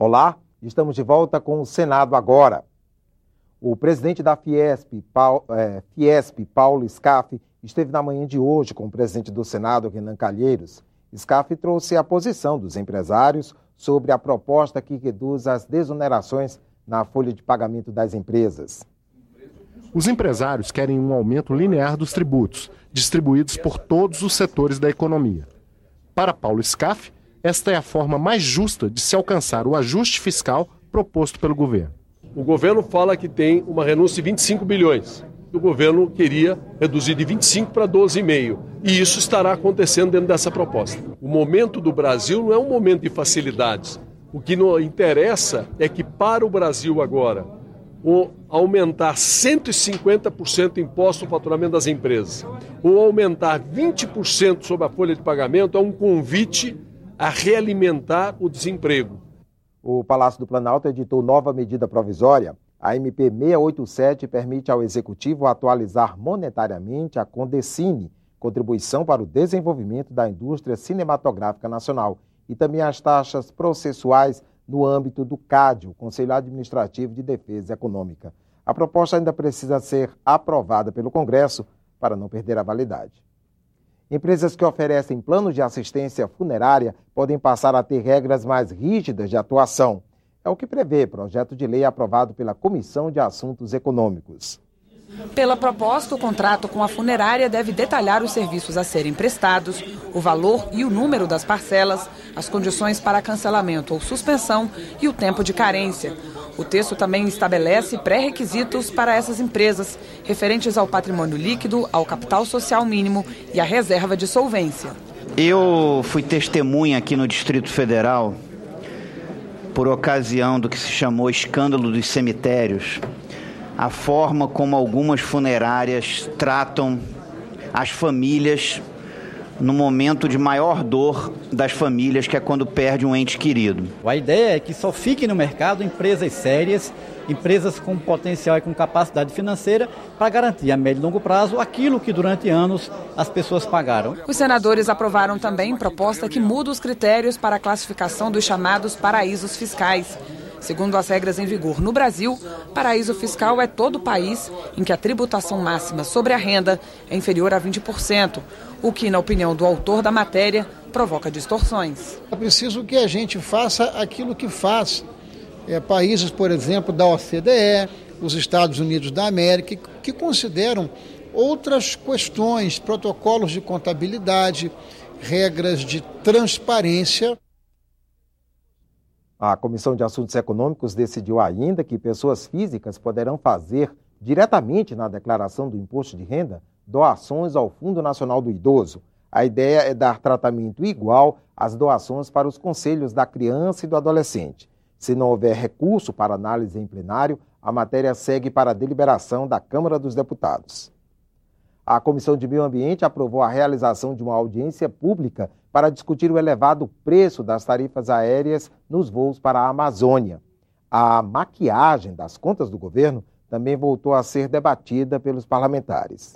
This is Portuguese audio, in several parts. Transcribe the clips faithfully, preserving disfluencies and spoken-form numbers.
Olá, estamos de volta com o Senado agora. O presidente da Fiesp, Paulo, é, Fiesp, Paulo Scaff, esteve na manhã de hoje com o presidente do Senado, Renan Calheiros. Scaff trouxe a posição dos empresários sobre a proposta que reduz as desonerações na folha de pagamento das empresas. Os empresários querem um aumento linear dos tributos, distribuídos por todos os setores da economia. Para Paulo Scaff, esta é a forma mais justa de se alcançar o ajuste fiscal proposto pelo governo. O governo fala que tem uma renúncia de vinte e cinco bilhões. O governo queria reduzir de vinte e cinco para doze vírgula cinco. E isso estará acontecendo dentro dessa proposta. O momento do Brasil não é um momento de facilidades. O que não interessa é que para o Brasil agora, o aumentar cento e cinquenta por cento o imposto no faturamento das empresas, ou aumentar vinte por cento sobre a folha de pagamento é um convite a realimentar o desemprego. O Palácio do Planalto editou nova medida provisória. A M P seiscentos e oitenta e sete permite ao Executivo atualizar monetariamente a Condecine, Contribuição para o Desenvolvimento da Indústria Cinematográfica Nacional, e também as taxas processuais no âmbito do CAD, o Conselho Administrativo de Defesa Econômica. A proposta ainda precisa ser aprovada pelo Congresso para não perder a validade. Empresas que oferecem planos de assistência funerária podem passar a ter regras mais rígidas de atuação. É o que prevê projeto de lei aprovado pela Comissão de Assuntos Econômicos. Pela proposta, o contrato com a funerária deve detalhar os serviços a serem prestados, o valor e o número das parcelas, as condições para cancelamento ou suspensão e o tempo de carência. O texto também estabelece pré-requisitos para essas empresas, referentes ao patrimônio líquido, ao capital social mínimo e à reserva de solvência. Eu fui testemunha aqui no Distrito Federal, por ocasião do que se chamou escândalo dos cemitérios, a forma como algumas funerárias tratam as famílias no momento de maior dor das famílias, que é quando perde um ente querido. A ideia é que só fiquem no mercado empresas sérias, empresas com potencial e com capacidade financeira para garantir a médio e longo prazo aquilo que durante anos as pessoas pagaram. Os senadores aprovaram também proposta que muda os critérios para a classificação dos chamados paraísos fiscais. Segundo as regras em vigor no Brasil, paraíso fiscal é todo o país em que a tributação máxima sobre a renda é inferior a vinte por cento, o que, na opinião do autor da matéria, provoca distorções. É preciso que a gente faça aquilo que faz é, países, por exemplo, da O C D E, os Estados Unidos da América, que consideram outras questões, protocolos de contabilidade, regras de transparência. A Comissão de Assuntos Econômicos decidiu ainda que pessoas físicas poderão fazer, diretamente na declaração do imposto de renda, doações ao Fundo Nacional do Idoso. A ideia é dar tratamento igual às doações para os conselhos da criança e do adolescente. Se não houver recurso para análise em plenário, a matéria segue para a deliberação da Câmara dos Deputados. A Comissão de Meio Ambiente aprovou a realização de uma audiência pública para discutir o elevado preço das tarifas aéreas nos voos para a Amazônia. A maquiagem das contas do governo também voltou a ser debatida pelos parlamentares.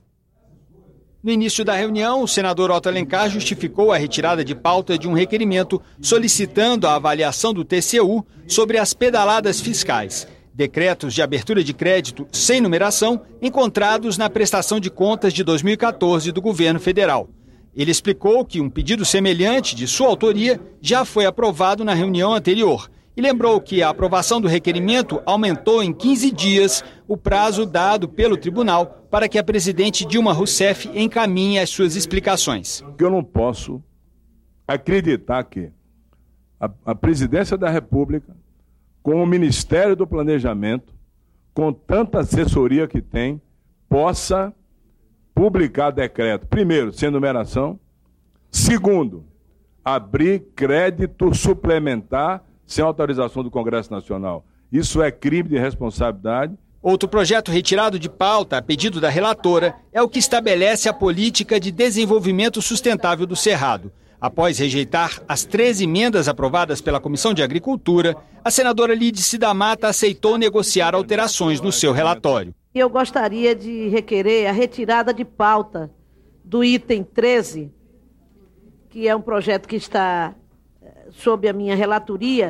No início da reunião, o senador Otto Alencar justificou a retirada de pauta de um requerimento solicitando a avaliação do T C U sobre as pedaladas fiscais, decretos de abertura de crédito sem numeração encontrados na prestação de contas de dois mil e quatorze do governo federal. Ele explicou que um pedido semelhante de sua autoria já foi aprovado na reunião anterior e lembrou que a aprovação do requerimento aumentou em quinze dias o prazo dado pelo tribunal para que a presidente Dilma Rousseff encaminhe as suas explicações. Eu não posso acreditar que a, a presidência da República, com o Ministério do Planejamento, com tanta assessoria que tem, possa publicar decreto, primeiro, sem numeração, segundo, abrir crédito suplementar sem autorização do Congresso Nacional. Isso é crime de responsabilidade. Outro projeto retirado de pauta, a pedido da relatora, é o que estabelece a política de desenvolvimento sustentável do Cerrado. Após rejeitar as treze emendas aprovadas pela Comissão de Agricultura, a senadora Lídice da Mata aceitou negociar alterações no seu relatório. Eu gostaria de requerer a retirada de pauta do item treze, que é um projeto que está sob a minha relatoria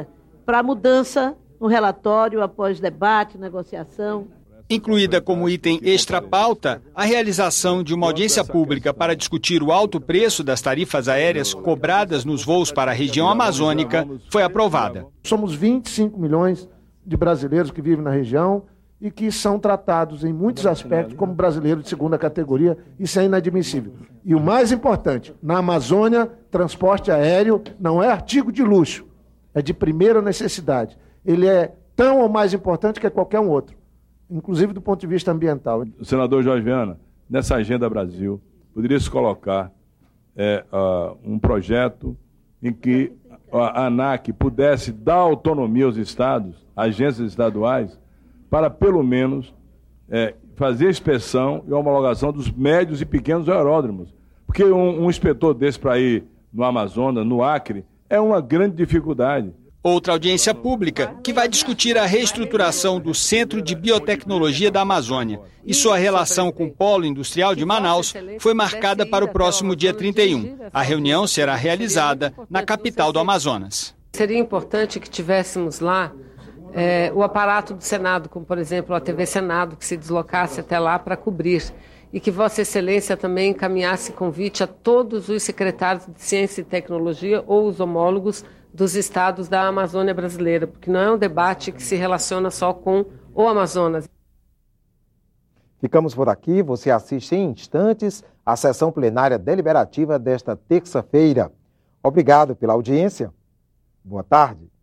para mudança no relatório após debate, negociação. Incluída como item extra-pauta, a realização de uma audiência pública para discutir o alto preço das tarifas aéreas cobradas nos voos para a região amazônica foi aprovada. Somos vinte e cinco milhões de brasileiros que vivem na região e que são tratados em muitos aspectos como brasileiros de segunda categoria. Isso é inadmissível. E o mais importante, na Amazônia, transporte aéreo não é artigo de luxo, é de primeira necessidade. Ele é tão ou mais importante que qualquer um outro, inclusive do ponto de vista ambiental. Senador Jorge Viana, nessa Agenda Brasil, poderia se colocar é, uh, um projeto em que a ANAC pudesse dar autonomia aos estados, agências estaduais, para pelo menos é, fazer a inspeção e a homologação dos médios e pequenos aeródromos. Porque um, um inspetor desse para ir no Amazonas, no Acre, é uma grande dificuldade. Outra audiência pública que vai discutir a reestruturação do Centro de Biotecnologia da Amazônia e sua relação com o Polo Industrial de Manaus foi marcada para o próximo dia trinta e um. A reunião será realizada na capital do Amazonas. Seria importante que tivéssemos lá é, o aparato do Senado, como por exemplo a T V Senado, que se deslocasse até lá para cobrir. E que Vossa Excelência também encaminhasse convite a todos os secretários de Ciência e Tecnologia ou os homólogos dos estados da Amazônia brasileira, porque não é um debate que se relaciona só com o Amazonas. Ficamos por aqui. Você assiste em instantes a sessão plenária deliberativa desta terça-feira. Obrigado pela audiência. Boa tarde.